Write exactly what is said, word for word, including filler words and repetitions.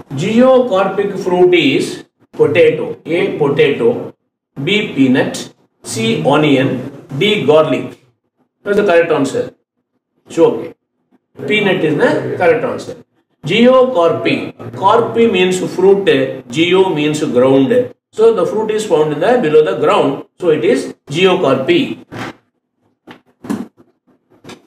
Geocarpic fruit is potato. A. Potato. B. Peanut. C. Onion. D. Garlic. That's the correct answer. So, okay. Peanut is the correct answer. Geocarpy. Carpy means fruit. Geo means ground. So the fruit is found in the below the ground. So it is geocarpy.